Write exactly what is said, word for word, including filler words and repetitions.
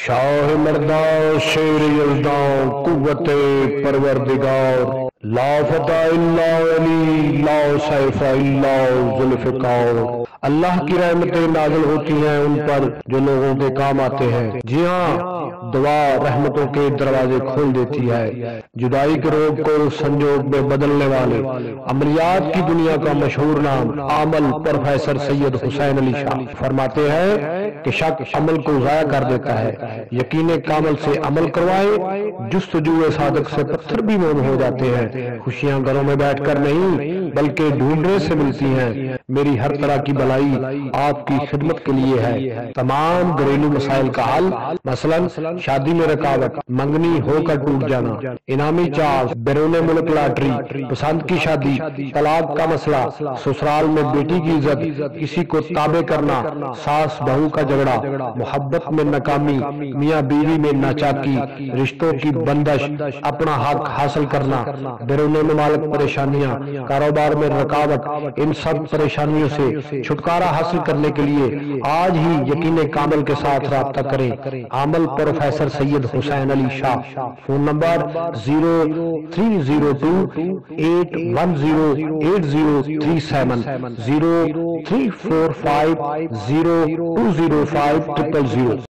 شاہ مرداں شیر یزداں قوت پروردگار، لا فتح الا علی، لا سیف الا ذوالفقار۔ اللہ کی رحمتیں نازل ہوتی ہیں ان پر جو لوگوں کے کام آتے ہیں۔ جی ہاں، دعا رحمتوں کے دروازے کھول دیتی ہے۔ جدائی کے روگ کو سنجوگ میں بدلنے والے عملیات کی دنیا کا مشہور نام عامل پروفیسر سید حسین علی شاہ فرماتے ہیں کہ شک عمل کو ضائع کر دیتا ہے، یقین کامل سے عمل کروائے، جستجو صادق سے پتھر بھی موم ہو جاتے ہیں۔ خوشیاں گھروں میں بیٹھ کر نہیں بلکہ ڈھونڈنے سے ملتی ہیں۔ میری ہر طرح کی بلائی آپ کی خدمت کے لیے ہے۔ تمام گھریلو مسائل کا حل، مثلا شادی میں رکاوٹ، منگنی ہو کر ٹوٹ جانا، انعامی چارج، بیرون ملک لاٹری، پسند کی شادی، طلاق کا مسئلہ، سسرال میں بیٹی کی عزت، کسی کو تابع کرنا، ساس بہو کا جھگڑا، محبت میں ناکامی، میاں بیوی میں ناچاکی، رشتوں کی بندش، اپنا حق حاصل کرنا، بیرون ممالک پریشانیاں، کاروبار میں رکاوٹ، ان سب پریشانیوں سے چھٹکارا حاصل کرنے کے لیے آج ہی یقین کامل کے ساتھ رابطہ کریں۔ عامل professor Syed Hussain Ali Shah, phone number zero three zero two eight one zero eight zero three seven, zero three four five zero two zero five triple zero.